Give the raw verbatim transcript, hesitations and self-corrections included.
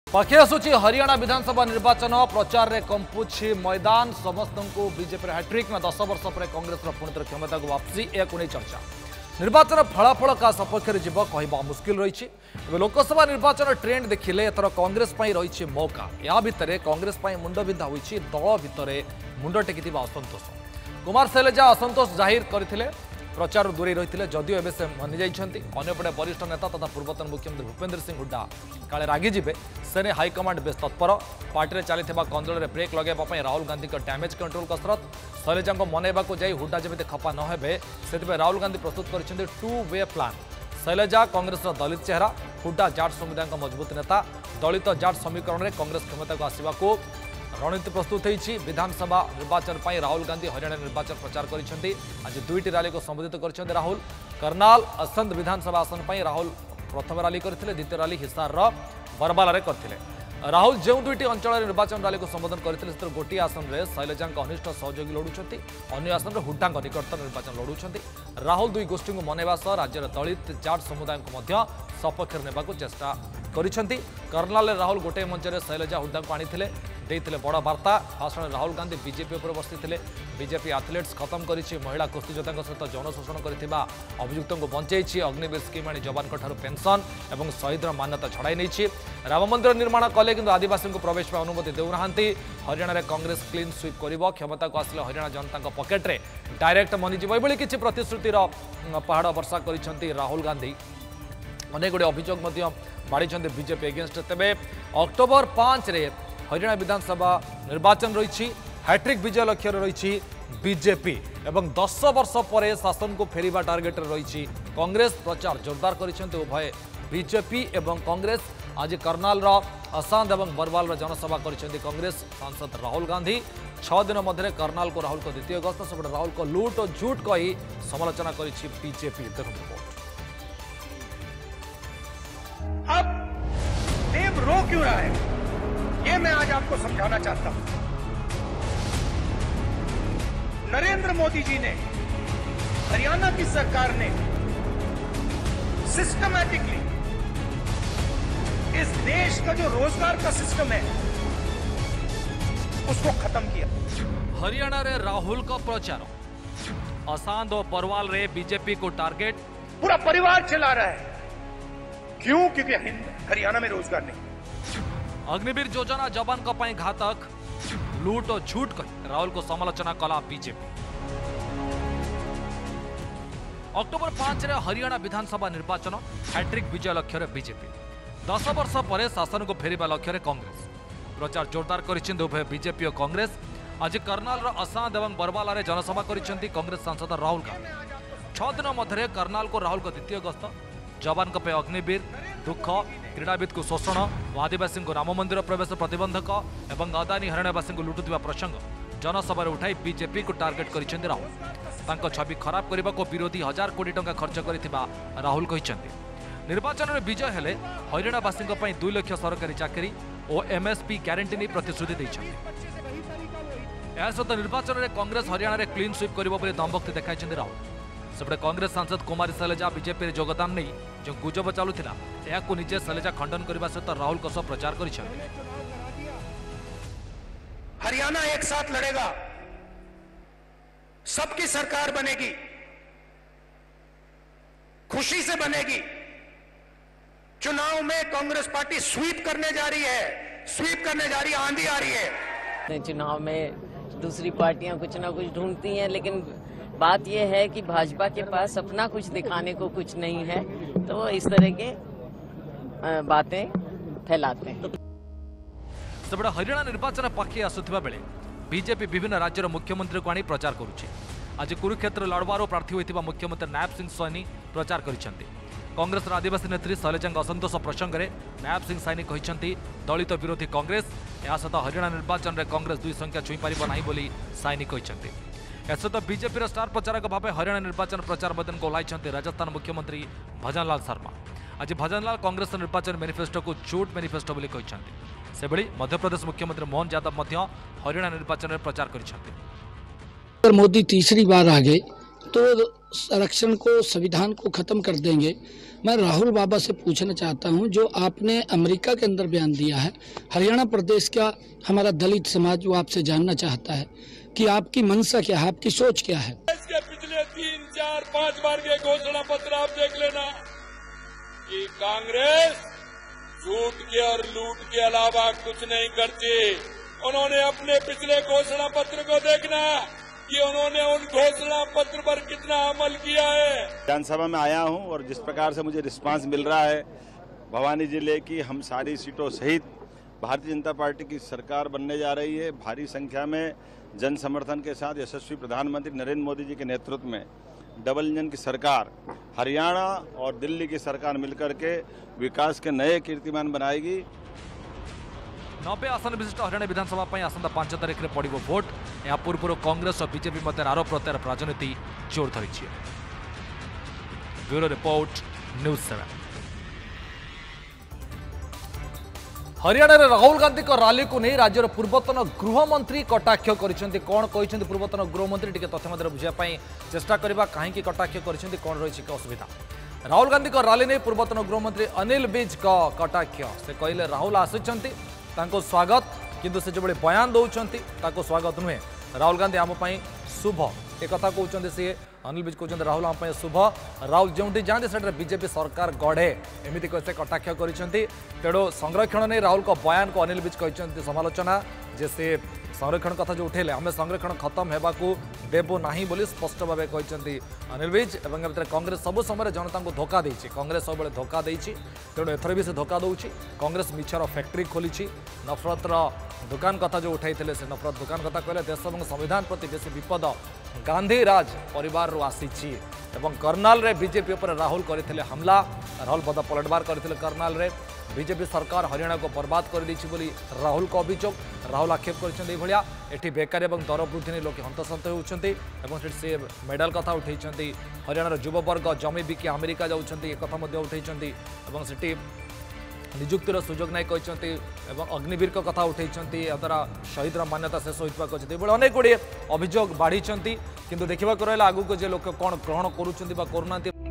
पाखे आसूची हरियाणा विधानसभा निर्वाचन प्रचार रे कंपुछि मैदान समस्त को बीजेपी हैट्रिक में दस वर्ष पर कांग्रेस पुणी थ क्षमता को वापसी एक चर्चा निर्वाचन फलाफल का सपक्ष जीव कह मुस्किल रही लोकसभा निर्वाचन ट्रेंड देखिले एथर कांग्रेस रही मौका या भितर कांग्रेस मुंडबिंधा होती दल भितर मुंड टेकी असंतोष कुमार शैलजा असंतोष जाहिर करते प्रचार दूरे रही जदिव एवं से मनी जाइंटे अंपटे वरिष्ठ नेता तथा पूर्वतन मुख्यमंत्री भूपेन्द्र सिंह हुड्डा काले रागिजे सेने हाईकमांड बेस तत्पर पार्टी चली कंदल में ब्रेक लगाइबा राहुल गांधी डैमेज कंट्रोल कसरत शैलजा मनइबा जाई हुड्डा जमी खपा न हे से राहुल गांधी प्रस्तुत कर two way plan Shailja Congress Dalit चेहरा हुड्डा जाट समुदाय मजबूत नेता दलित जाट समीकरण में कांग्रेस क्षमता को आसवाक रणनीति प्रस्तुत होती विधानसभा निर्वाचन पर राहुल गांधी हरियाणा निर्वाचन प्रचार करते आज दुईटी रैली को संबोधित करते राहुल करनाल असंध विधानसभा आसन पर राहुल प्रथम रैली करते द्वितीय रैली हिसार बरबाला करते राहुल जो दुईटी अंचल निर्वाचन रैली को संबोधन करते गोटे आसन में शैलजा अनिष्ट सहयोगी लड़ुंट अन्य आसन में हुड्डा निकटतम निर्वाचन लड़ुंट राहुल दुई गोष्ठी को मनइबा सह राज्यर दलित जाट समुदाय को सपक्ष ने चेष्टा करिसेंती करनाल राहुल गोटे मंच में शैलजा हुड्डा को आनी देते बड़ वार्ता भाषण राहुल गांधी बीजेपी उपर बसते बीजेपी एथलेट्स खत्म करी महिला कुस्तीयोद्धा सहित जौन शोषण करथिबा अभियुक्त को बंचाई अग्निवीर स्कीम आनी जवान पेंशन और शहीद मान्यता छड़ाई नहीं राम मंदिर निर्माण कले कि आदिवासी को प्रवेश में अनुमति देना हरियाणा में कांग्रेस क्लीन स्वीप कर क्षमता को आसिले हरियाणा जनता पकेट्रे डायरेक्ट मनीजीव ये किसी प्रतिश्रुतिर पहाड़ वर्षा कर राहुल गांधी अनेक गुड़े अभियोग बाढ़ी बीजेपी एगेन्स्ट तेज अक्टोबर पांच रे हरियाणा विधानसभा निर्वाचन रही हैट्रिक विजय लक्ष्य रही बीजेपी एवं दस वर्ष पर शासन को फेरिबा टार्गेट रही कांग्रेस प्रचार जोरदार कर उभय बीजेपी एवं कांग्रेस आज करनाल असांध और बरवाल जनसभा कर कांग्रेस सांसद राहुल गांधी छह दिन मध्य करनाल को राहुल को द्वितीय गस्त से राहुल को लूट और झूठ कही समालोचना कर बीजेपी अब देव रो क्यों रहा है ये मैं आज आपको समझाना चाहता हूं। नरेंद्र मोदी जी ने हरियाणा की सरकार ने सिस्टमैटिकली इस देश का जो रोजगार का सिस्टम है उसको खत्म किया। हरियाणा रे राहुल का प्रचार असांध और बरवाल रे बीजेपी को टारगेट पूरा परिवार चला रहा है क्यों? क्योंकि हरियाणा में रोजगार नहीं। अग्निवीर योजना जवान का पाई घातक लूट और झूठ कही राहुल को समालोचना कला बीजेपी। अक्टोबर पांच रे हरियाणा विधानसभा निर्वाचन हैट्रिक विजय लक्ष्य बीजेपी दस वर्ष पर शासन को फेरिबा लक्ष्य कांग्रेस प्रचार जोरदार कर उभय बीजेपी और कांग्रेस आज करनाल असांध और बरवाला रे जनसभा कर कांग्रेस सांसद राहुल गांधी छह दिन मध्य करनाल को राहुल को द्वितीय गस्त जवान पे अग्निवीर दुख क्रीड़ाविद को शोषण और आदिवासी को राम मंदिर प्रवेश प्रतिबंधक और अदानी हरियाणावासी को लुटुवा प्रसंग जनसभा उठाई बीजेपी को टार्गेट कर राहुल छवि खराब करने को विरोधी हजार कोटी टंका खर्च कर राहुल कहते निर्वाचन में विजय हेले हरियाणावासी दुई लाख सरकारी चाकरी और एमएसपी ग्यारंटी नहीं प्रतिश्रुति देते सहित निर्वाचन में कांग्रेस हरियाणा में क्लीन स्वीप कर दमभक्ति देखाई राहुल सेपटे कांग्रेस सांसद कुमार शैलजा बीजेपी में योगदान नहीं जो गुजब चलुला यह निजे शैलजा खंडन करने सहित राहुल को सब प्रचार कर हरियाणा एक साथ लड़ेगा, सबकी सरकार बनेगी, खुशी से बनेगी। चुनाव में कांग्रेस पार्टी स्वीप करने जा रही है, स्वीप करने जा रही है, आंधी आ रही है। चुनाव में दूसरी पार्टियां कुछ ना कुछ ढूंढती हैं, लेकिन बात यह है कि भाजपा के पास अपना कुछ दिखाने को कुछ नहीं है, तो वो इस तरह के बातें फैलाते हैं। सेपटे हरियाणा निर्वाचन पाखे आसुवा बेले बीजेपी विभिन्न राज्यर मुख्यमंत्री को आनी प्रचार करुच्ची। आज कुरुक्षेत्र लड़वार प्रार्थी होता मुख्यमंत्री नायब सिंह सैनी प्रचार करछन्ती। कांग्रेस आदिवासी नेत्री शैलजा असंतोष प्रसंग में नायब सिंह सैनी कहते दलित विरोधी कांग्रेस या सहित हरियाणा निर्वाचन में कांग्रेस दुई संख्या छुई पार ना बोली सैनी कहते। सहित बीजेपी स्टार प्रचारक भाव हरियाणा निर्वाचन प्रचार मैदान को ओह्लाई राजस्थान मुख्यमंत्री भजनलाल शर्मा। आज भजनलाल कांग्रेस निर्वाचन मैनिफेस्टो को झूठ मैनिफेस्टो बोली कहते। सेबड़ी मध्यप्रदेश मुख्यमंत्री मोहन यादव हरियाणा निर्वाचन में प्रचार कर अगर मोदी तीसरी बार आ गए तो संरक्षण को, संविधान को ख़त्म कर देंगे। मैं राहुल बाबा से पूछना चाहता हूं, जो आपने अमेरिका के अंदर बयान दिया है, हरियाणा प्रदेश का हमारा दलित समाज वो आपसे जानना चाहता है कि आपकी मंशा क्या है, आपकी सोच क्या है। इसके पिछले तीन चार पांच बार के घोषणा पत्र आप देख लेना कि कांग्रेस झूठ के और लूट के अलावा कुछ नहीं करती। उन्होंने अपने पिछले घोषणा पत्र को देखना कि उन्होंने उन घोषणा पत्र पर कितना अमल किया है। विधानसभा में आया हूं और जिस प्रकार से मुझे रिस्पांस मिल रहा है, भवानी जिले की हम सारी सीटों सहित भारतीय जनता पार्टी की सरकार बनने जा रही है। भारी संख्या में जन समर्थन के साथ यशस्वी प्रधानमंत्री नरेंद्र मोदी जी के नेतृत्व में डबल इंजन की सरकार, हरियाणा और दिल्ली की सरकार मिलकर के विकास के नए कीर्तिमान बनाएगी। नब्बे आसन विशिष्ट हरियाणा विधानसभा आसंता पांच तारिख में पड़ो भोट। या पूर्व कांग्रेस और बीजेपी मध्य आरोप प्रत्यारोप राजनीति जोर धरी। Bureau report news seven. Haryana में राहुल गांधी को रैली को नहीं राज्यर पूर्वतन गृहमंत्री कटाक्ष कर कौन कहते पूर्वतन गृहमंत्री टी तथ्य बुझापी चेष्टा करवा कहीं कटाक्ष कर कौन रही असुविधा। राहुल गांधी को रैली नहीं पूर्वतन गृहमंत्री अनिल विज का कटाक्ष। से कहले राहुल आसी स्वागत, किंतु से जो बयान दौरान स्वागत नुहे। राहुल गांधी आम शुभ एक कहते सी अनिल विज कहते राहुल आम शुभ। राहुल जो जाते से बीजेपी सरकार गढ़े एमती से कटाक्ष कर। तेणु संरक्षण नहीं राहुल को बयान को अनिल विज कहते समालोचना जे से संरक्षण कथा जो उठेले आम संरक्षण खत्म होगा देवु ना बोली स्पष्ट भाव कहते अनिल विज। और कांग्रेस सब समय जनता को धोखा देती, कांग्रेस सब धोखा देती। तेणु एथर भी से धोखा दूसरी। कांग्रेस मिछर फैक्ट्री खोली, नफरतर दुकान कथा जो उठाई से नफरत दुकान कथा कहले देश और संविधान प्रति बेस विपद गांधी राज परिवार आसी। कर्नाल रे बीजेपी पर राहुल करते हमला, राहुल पद पलटवार करते कर्नाल रे। बीजेपी सरकार हरियाणा को बर्बाद कर दी बोली राहुल को अभियोग। राहुल आक्षेप कर बेकारी और दर वृद्धि नहीं लोक हंतसंत होती। से मेडल कथा उठे हरियाणार युववर्ग जमी बिकी अमेरिका जाऊँगी एक उठे से निजुक्तिर सुजोग नहीं कहते अग्निवीर कथा उठे द्वारा शहीद मान्यता शेष होता अनेक गुड़े अभियोग बढ़ी किंतु देखा रहा आगू जे लोक कौन ग्रहण करुँच।